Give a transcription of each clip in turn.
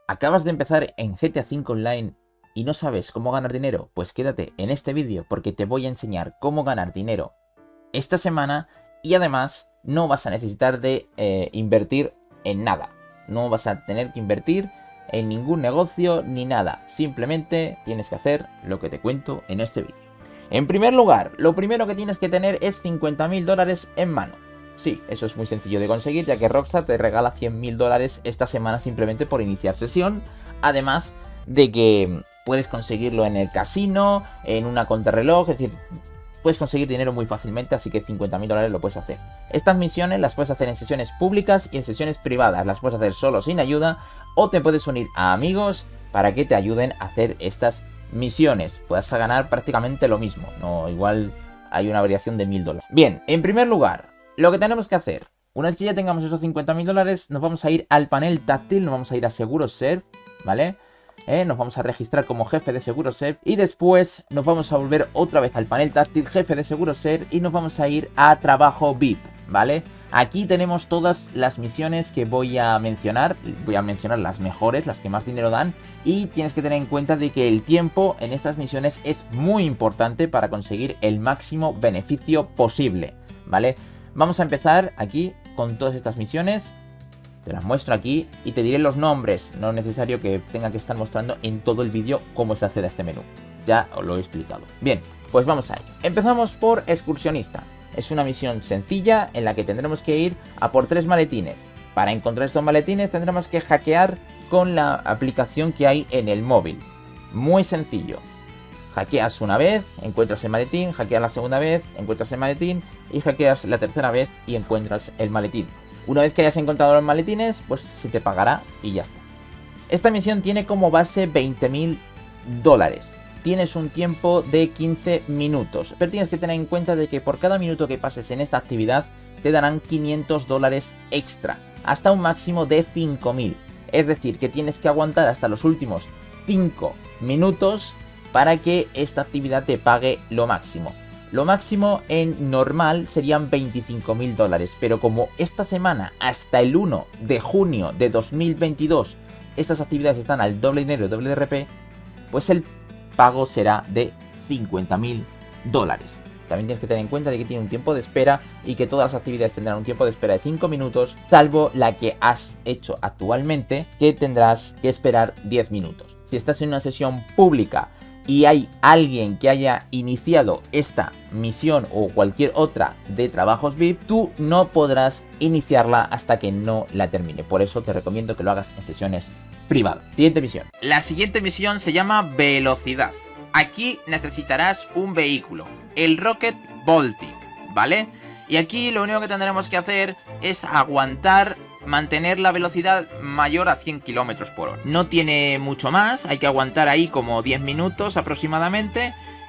¿Acabas de empezar en GTA V Online y no sabes cómo ganar dinero? Pues quédate en este vídeo porque te voy a enseñar cómo ganar dinero esta semana y además no vas a necesitar de invertir en nada. No vas a tener que invertir en ningún negocio ni nada. Simplemente tienes que hacer lo que te cuento en este vídeo. En primer lugar, lo primero que tienes que tener es 50.000 dólares en mano. Sí, eso es muy sencillo de conseguir, ya que Rockstar te regala 100.000 dólares esta semana simplemente por iniciar sesión. Además de que puedes conseguirlo en el casino, en una contrarreloj, es decir, puedes conseguir dinero muy fácilmente, así que 50.000 dólares lo puedes hacer. Estas misiones las puedes hacer en sesiones públicas y en sesiones privadas, las puedes hacer solo sin ayuda o te puedes unir a amigos para que te ayuden a hacer estas misiones. Puedes ganar prácticamente lo mismo, no, igual hay una variación de 1.000 dólares. Bien, en primer lugar, lo que tenemos que hacer, una vez que ya tengamos esos 50.000 dólares, nos vamos a ir al panel táctil, nos vamos a ir a SeguroServ, ¿vale? Nos vamos a registrar como jefe de SeguroServ y después nos vamos a volver otra vez al panel táctil, jefe de SeguroServ, y nos vamos a ir a trabajo VIP, ¿vale? Aquí tenemos todas las misiones que voy a mencionar las mejores, las que más dinero dan, y tienes que tener en cuenta de que el tiempo en estas misiones es muy importante para conseguir el máximo beneficio posible, ¿vale? Vamos a empezar aquí con todas estas misiones. Te las muestro aquí y te diré los nombres. No es necesario que tenga que estar mostrando en todo el vídeo cómo se accede a este menú. Ya os lo he explicado. Bien, pues vamos a ello. Empezamos por excursionista. Es una misión sencilla en la que tendremos que ir a por 3 maletines. Para encontrar estos maletines tendremos que hackear con la aplicación que hay en el móvil. Muy sencillo. Hackeas una vez, encuentras el maletín, hackeas la segunda vez, encuentras el maletín y hackeas la tercera vez y encuentras el maletín. Una vez que hayas encontrado los maletines, pues se te pagará y ya está. Esta misión tiene como base 20.000 dólares. Tienes un tiempo de 15 minutos, pero tienes que tener en cuenta de que por cada minuto que pases en esta actividad te darán 500 dólares extra, hasta un máximo de 5.000. Es decir, que tienes que aguantar hasta los últimos 5 minutos para que esta actividad te pague lo máximo. Lo máximo en normal serían 25.000 dólares, pero como esta semana hasta el 1 de junio de 2022 estas actividades están al doble dinero, doble de RP, pues el pago será de 50.000 dólares. También tienes que tener en cuenta de que tiene un tiempo de espera y que todas las actividades tendrán un tiempo de espera de 5 minutos, salvo la que has hecho actualmente, que tendrás que esperar 10 minutos. Si estás en una sesión pública y hay alguien que haya iniciado esta misión o cualquier otra de trabajos VIP, tú no podrás iniciarla hasta que no la termine. Por eso te recomiendo que lo hagas en sesiones privadas. Siguiente misión. La siguiente misión se llama velocidad. Aquí necesitarás un vehículo, el Rocket Baltic, ¿vale? Y aquí lo único que tendremos que hacer es aguantar, mantener la velocidad mayor a 100 km por hora. No tiene mucho más, hay que aguantar ahí como 10 minutos aproximadamente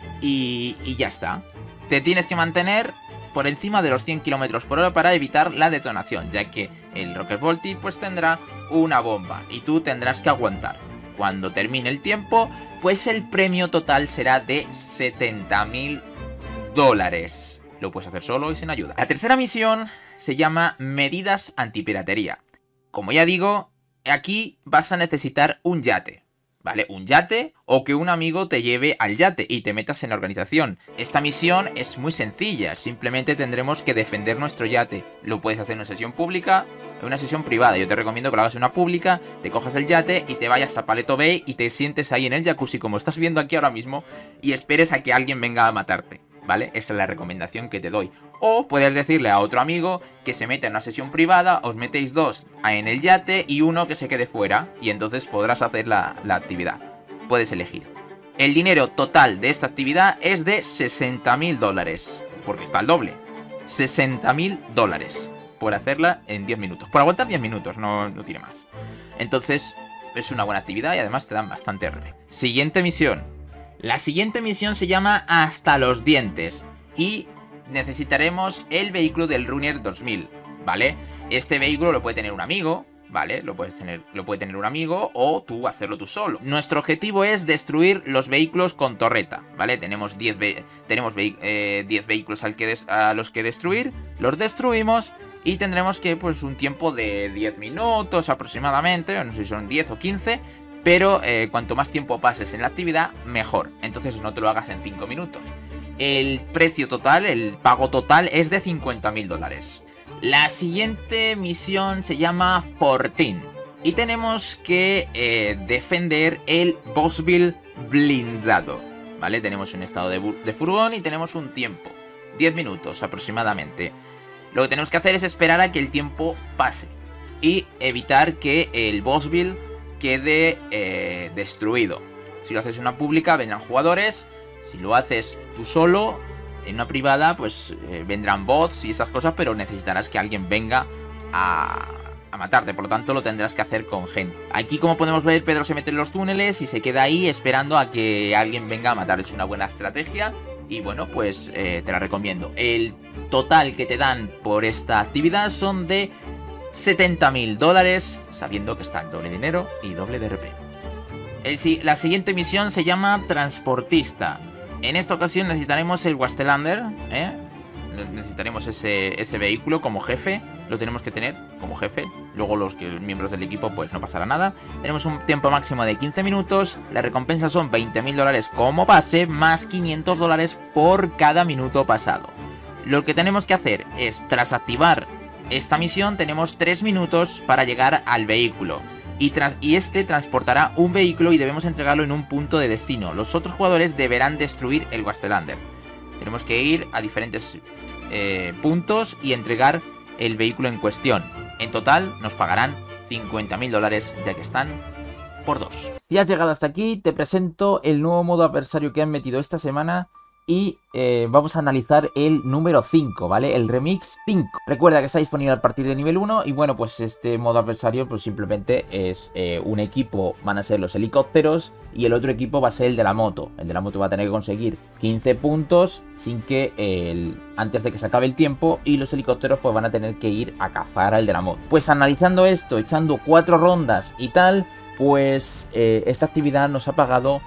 y ya está. Te tienes que mantener por encima de los 100 km por hora para evitar la detonación, ya que el Rocket Baltic pues tendrá una bomba y tú tendrás que aguantar. Cuando termine el tiempo, pues el premio total será de 70.000 dólares. Lo puedes hacer solo y sin ayuda. La tercera misión se llama medidas antipiratería. Como ya digo, aquí vas a necesitar un yate, ¿vale? Un yate o que un amigo te lleve al yate y te metas en la organización. Esta misión es muy sencilla, simplemente tendremos que defender nuestro yate. Lo puedes hacer en una sesión pública o en una sesión privada. Yo te recomiendo que lo hagas en una pública, te cojas el yate y te vayas a Paleto Bay y te sientes ahí en el jacuzzi como estás viendo aquí ahora mismo y esperes a que alguien venga a matarte, ¿vale? Esa es la recomendación que te doy. O puedes decirle a otro amigo que se meta en una sesión privada, os metéis dos en el yate y uno que se quede fuera y entonces podrás hacer la actividad. Puedes elegir. El dinero total de esta actividad es de 60.000 dólares, porque está al doble. 60.000 dólares por hacerla en 10 minutos. Por aguantar 10 minutos, no tiene más. Entonces es una buena actividad y además te dan bastante RP. Siguiente misión. La siguiente misión se llama Hasta los dientes y necesitaremos el vehículo del Runner 2000, ¿vale? Este vehículo lo puede tener un amigo, ¿vale? Lo puede tener un amigo o tú hacerlo tú solo. Nuestro objetivo es destruir los vehículos con torreta, ¿vale? Tenemos 10 vehículos a los que destruir, los destruimos y tendremos que pues un tiempo de 10 minutos aproximadamente, o no sé si son 10 o 15, pero cuanto más tiempo pases en la actividad, mejor. Entonces no te lo hagas en 5 minutos. El precio total, el pago total es de $50.000. La siguiente misión se llama 14 y tenemos que defender el Bossville blindado, ¿vale? Tenemos un estado de furgón y tenemos un tiempo, 10 minutos aproximadamente. Lo que tenemos que hacer es esperar a que el tiempo pase y evitar que el Bossville quede destruido. Si lo haces en una pública vendrán jugadores, si lo haces tú solo en una privada pues vendrán bots y esas cosas, pero necesitarás que alguien venga a matarte, por lo tanto lo tendrás que hacer con gente. Aquí, como podemos ver, Pedro se mete en los túneles y se queda ahí esperando a que alguien venga a matar. Es una buena estrategia y bueno, pues te la recomiendo. El total que te dan por esta actividad son de $70.000, sabiendo que está el doble dinero y doble DRP. La siguiente misión se llama Transportista. En esta ocasión necesitaremos el Wastelander, necesitaremos ese vehículo como jefe. Lo tenemos que tener como jefe. Luego los miembros del equipo pues no pasará nada. Tenemos un tiempo máximo de 15 minutos. La recompensa son $20.000 como base, más $500 por cada minuto pasado. Lo que tenemos que hacer es, tras activar esta misión, tenemos 3 minutos para llegar al vehículo. Y este transportará un vehículo y debemos entregarlo en un punto de destino. Los otros jugadores deberán destruir el Wastelander. Tenemos que ir a diferentes puntos y entregar el vehículo en cuestión. En total nos pagarán $50.000, ya que están por 2. Si has llegado hasta aquí, te presento el nuevo modo adversario que han metido esta semana. Y vamos a analizar el número 5, ¿vale? El Remix 5. Recuerda que está disponible a partir de nivel 1. Y bueno, pues este modo adversario pues simplemente es un equipo, van a ser los helicópteros. Y el otro equipo va a ser el de la moto. El de la moto va a tener que conseguir 15 puntos sin que antes de que se acabe el tiempo. Y los helicópteros pues van a tener que ir a cazar al de la moto. Pues analizando esto, echando 4 rondas y tal, pues esta actividad nos ha pagado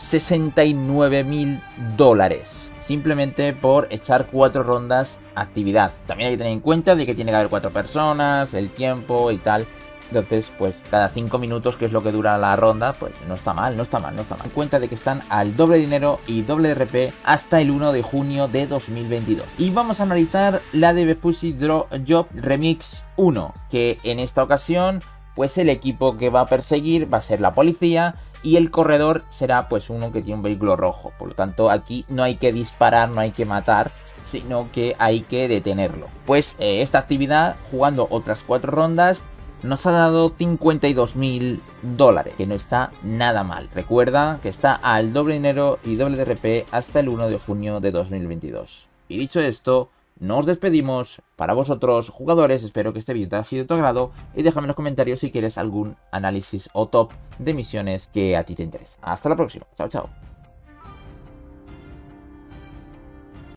$69.000 simplemente por echar 4 rondas actividad. También hay que tener en cuenta de que tiene que haber 4 personas, el tiempo y tal. Entonces pues cada 5 minutos, que es lo que dura la ronda, pues no está mal, no está mal. En cuenta de que están al doble dinero y doble RP hasta el 1 de junio de 2022. Y vamos a analizar la de Pussy Job Remix 1, que en esta ocasión pues el equipo que va a perseguir va a ser la policía. Y el corredor será pues uno que tiene un vehículo rojo. Por lo tanto aquí no hay que disparar, no hay que matar, sino que hay que detenerlo. Pues esta actividad, jugando otras 4 rondas, nos ha dado $52.000, que no está nada mal. Recuerda que está al doble dinero y doble DRP hasta el 1 de junio de 2022. Y dicho esto, nos despedimos. Para vosotros, jugadores, espero que este vídeo te haya sido de tu agrado y déjame en los comentarios si quieres algún análisis o top de misiones que a ti te interesen. Hasta la próxima. Chao, chao.